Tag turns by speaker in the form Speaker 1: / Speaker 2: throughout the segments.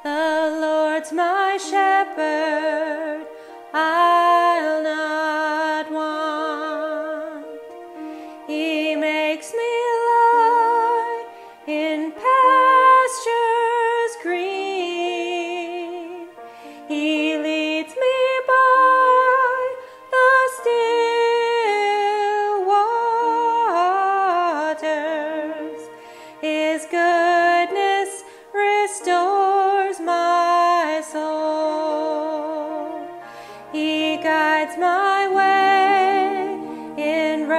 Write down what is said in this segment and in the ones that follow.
Speaker 1: The Lord's my shepherd, I'll not want. He makes me lie in pastures green. He leads me by the still waters. His goodness restores my soul. He guides my way in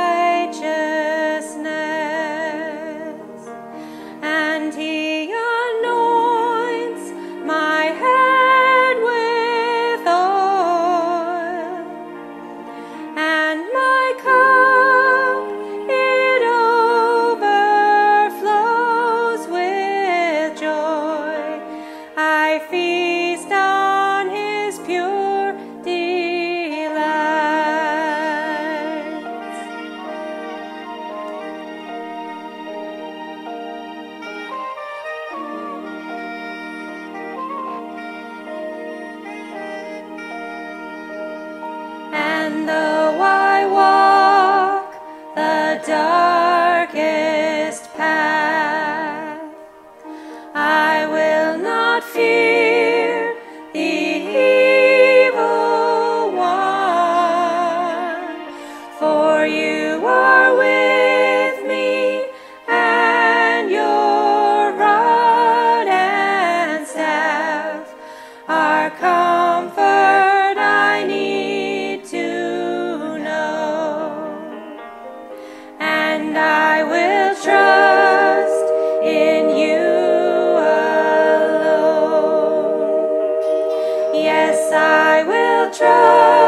Speaker 1: righteousness, and He anoints my head with oil, and my cup it overflows with joy. I feast on His pure delights. And though I walk the darkest path, I will not fear the evil one, for You are with me, and Your rod and staff are comfort I need to know. And I will trust in You alone. Yes, I will trust